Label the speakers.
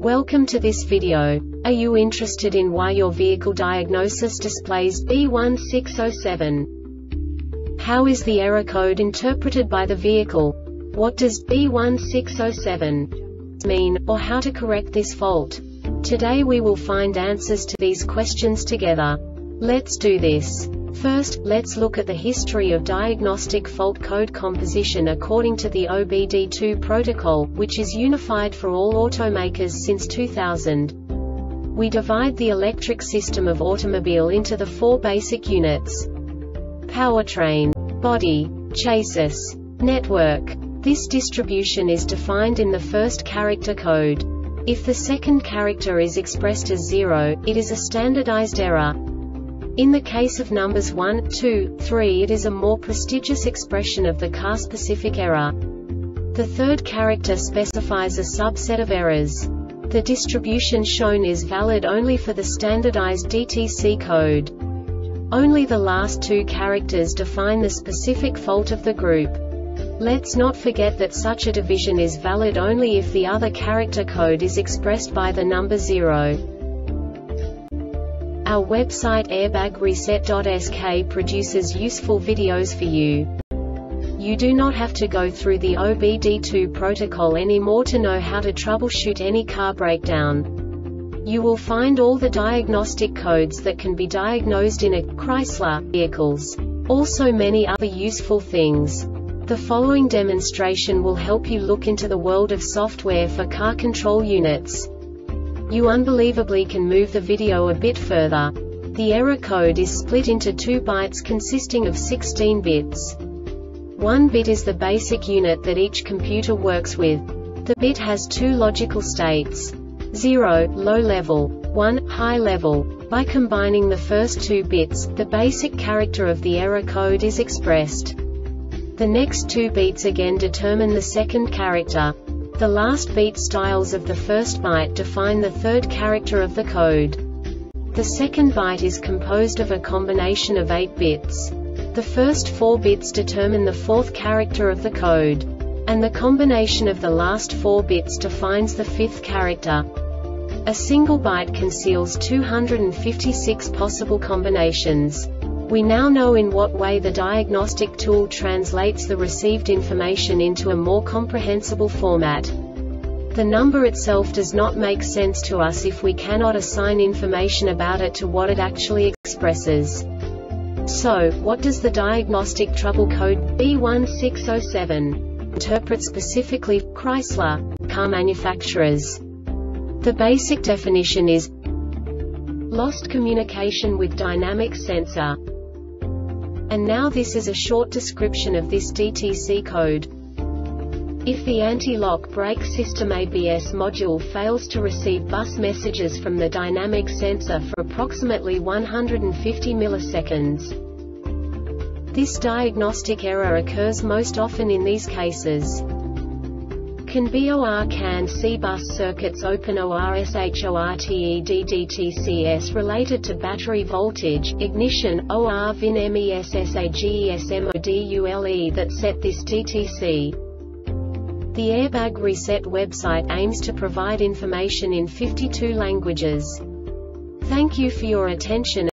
Speaker 1: Welcome to this video. Are you interested in why your vehicle diagnosis displays B1607? How is the error code interpreted by the vehicle? What does B1607 mean, or how to correct this fault? Today we will find answers to these questions together. Let's do this. First, let's look at the history of diagnostic fault code composition according to the OBD2 protocol, which is unified for all automakers since 2000. We divide the electric system of automobile into the four basic units: powertrain, body, chassis, network. This distribution is defined in the first character code. If the second character is expressed as 0, it is a standardized error. In the case of numbers 1, 2, 3, it is a more prestigious expression of the car-specific error. The third character specifies a subset of errors. The distribution shown is valid only for the standardized DTC code. Only the last two characters define the specific fault of the group. Let's not forget that such a division is valid only if the other character code is expressed by the number 0. Our website airbagreset.sk produces useful videos for you. You do not have to go through the OBD2 protocol anymore to know how to troubleshoot any car breakdown. You will find all the diagnostic codes that can be diagnosed in a Chrysler vehicles. Also many other useful things. The following demonstration will help you look into the world of software for car control units. You unbelievably can move the video a bit further. The error code is split into 2 bytes consisting of 16 bits. 1 bit is the basic unit that each computer works with. The bit has 2 logical states: 0, low level, 1, high level. By combining the first 2 bits, the basic character of the error code is expressed. The next 2 beats again determine the second character. The last beat styles of the first byte define the third character of the code. The second byte is composed of a combination of 8 bits. The first 4 bits determine the fourth character of the code. And the combination of the last 4 bits defines the fifth character. A single byte conceals 256 possible combinations. We now know in what way the diagnostic tool translates the received information into a more comprehensible format. The number itself does not make sense to us if we cannot assign information about it to what it actually expresses. So, what does the diagnostic trouble code B1607 interpret specifically for Chrysler car manufacturers? The basic definition is lost communication with dynamic sensor. And now this is a short description of this DTC code. If the anti-lock brake system ABS module fails to receive bus messages from the dynamic sensor for approximately 150 milliseconds. This diagnostic error occurs most often in these cases: CAN BOR CAN C bus circuits open OR SHORTED DTCS related to battery voltage, ignition, OR VIN MESSAGES MODULE that set this DTC. The Airbag Reset website aims to provide information in 52 languages. Thank you for your attention.